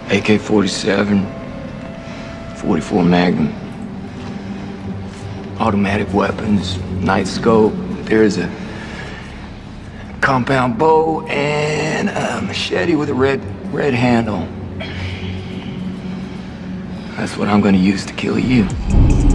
AK-47, 44 Magnum, automatic weapons, night scope. There's a compound bow and a machete with a red handle. That's what I'm gonna use to kill you.